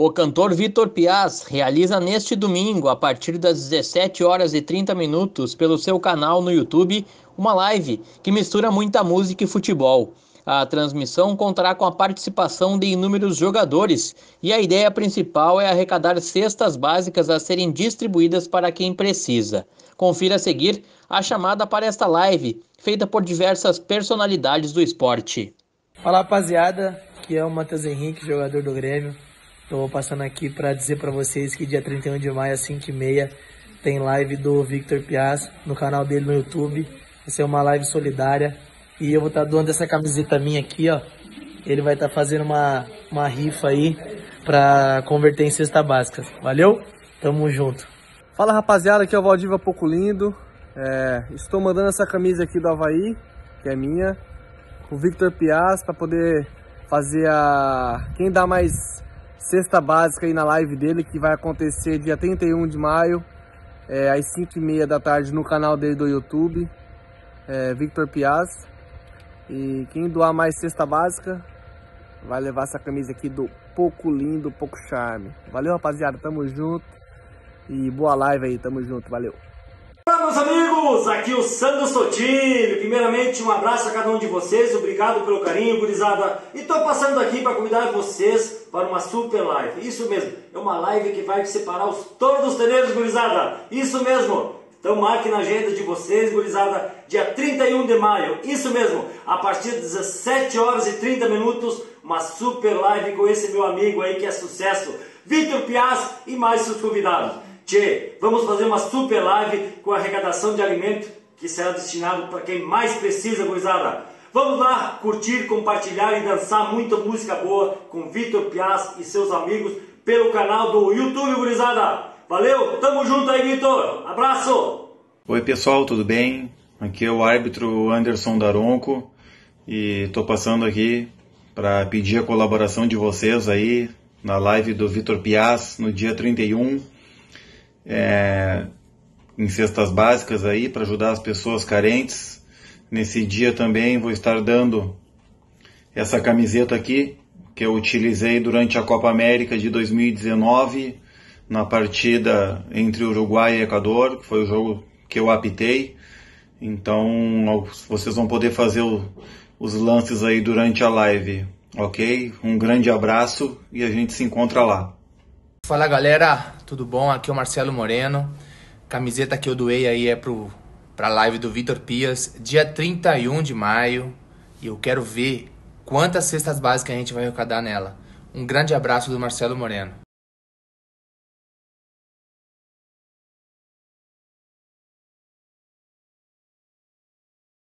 O cantor Vitor Piaz realiza neste domingo, a partir das 17 horas e 30 minutos, pelo seu canal no YouTube, uma live que mistura muita música e futebol. A transmissão contará com a participação de inúmeros jogadores e a ideia principal é arrecadar cestas básicas a serem distribuídas para quem precisa. Confira a seguir a chamada para esta live, feita por diversas personalidades do esporte. Fala, rapaziada, aqui é o Matheus Henrique, jogador do Grêmio. Estou passando aqui para dizer para vocês que dia 31 de maio, às 5h30, tem live do Vitor Piaz no canal dele no YouTube. Vai ser uma live solidária e eu vou estar doando essa camiseta minha aqui, ó. Ele vai estar fazendo uma rifa aí para converter em cesta básica. Valeu? Tamo junto. Fala, rapaziada, aqui é o Valdívia Pouco Lindo. Estou mandando essa camisa aqui do Avaí, que é minha, o Vitor Piaz, para poder fazer quem dá mais cesta básica aí na live dele, que vai acontecer dia 31 de maio, às 5h30 da tarde no canal dele do YouTube, Vitor Piaz. E quem doar mais cesta básica vai levar essa camisa aqui do Pouco Lindo, Pouco Charme. Valeu, rapaziada, tamo junto e boa live aí, tamo junto, valeu. Olá, meus amigos, aqui o Sandro Sotile. Primeiramente, um abraço a cada um de vocês, obrigado pelo carinho, gurizada. E tô passando aqui para convidar vocês para uma super live. Isso mesmo, é uma live que vai separar os touros dos terreiros, gurizada. Isso mesmo, então marque na agenda de vocês, gurizada, dia 31 de maio. Isso mesmo, a partir das 17 horas e 30 minutos, uma super live com esse meu amigo aí que é sucesso, Vitor Piaz e mais seus convidados. Tchê, vamos fazer uma super live com arrecadação de alimento que será destinado para quem mais precisa, gurizada. Vamos lá curtir, compartilhar e dançar muita música boa com Vitor Piaz e seus amigos pelo canal do YouTube, gurizada. Valeu, tamo junto aí, Vitor. Abraço! Oi, pessoal, tudo bem? Aqui é o árbitro Anderson Daronco e tô passando aqui para pedir a colaboração de vocês aí na live do Vitor Piaz no dia 31. Em cestas básicas aí para ajudar as pessoas carentes. Nesse dia também vou estar dando essa camiseta aqui que eu utilizei durante a Copa América de 2019 na partida entre Uruguai e Equador, que foi o jogo que eu apitei. Então vocês vão poder fazer os lances aí durante a live, ok? Um grande abraço e a gente se encontra lá. Fala, galera, tudo bom? Aqui é o Marcelo Moreno. Camiseta que eu doei aí é pra live do Vitor Piaz, dia 31 de maio. E eu quero ver quantas cestas básicas a gente vai arrecadar nela. Um grande abraço do Marcelo Moreno.